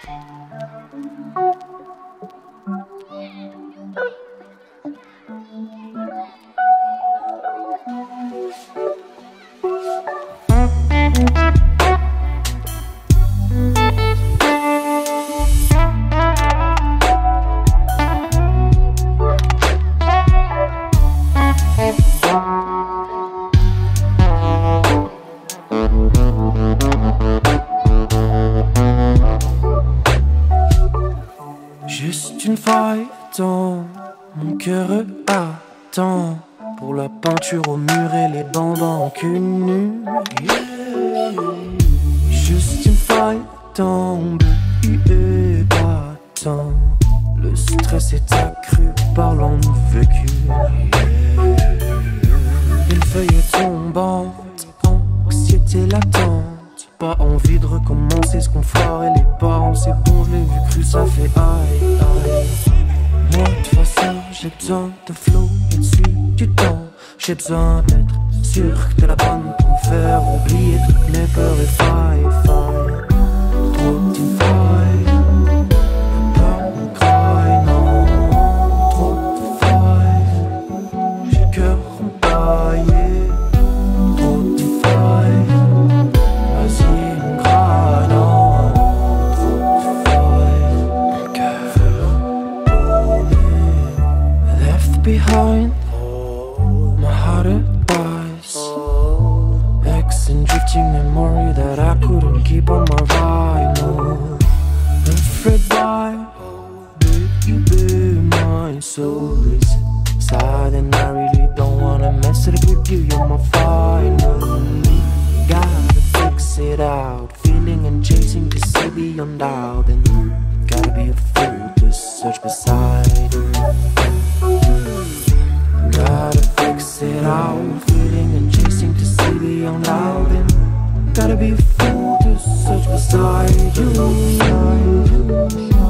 Juste une faille dans mon cœur attend pour la peinture au mur et les bandants qu'une nue. Juste une faille dans mon et battant. Le stress est accru par vécu. Une feuille tombante, anxiété latente. Pas envie de recommencer ce qu'on foirait les parents. C'est bon, je l'ai vu cru, ça fait aïe, aïe. Moi, de toute façon, j'ai besoin de flow et dessus du temps. J'ai besoin d'être sûr que t'es la bonne pour me faire oublier toutes mes peurs et failles. Trop de failles, pas me craille, non. Trop de failles, j'ai le cœur empaillé. Trop de failles. Behind my heart advice, ex-drifting memory that I couldn't keep on my vinyl. Afraid by baby, my soul is sad and I really don't wanna mess it up with you. You're my final. Gotta fix it out, feeling and chasing to see beyond doubt, and gotta be a fool to search beside her. Gotta fix it out, feeling and chasing to see beyond doubt, and gotta be a fool to search beside you.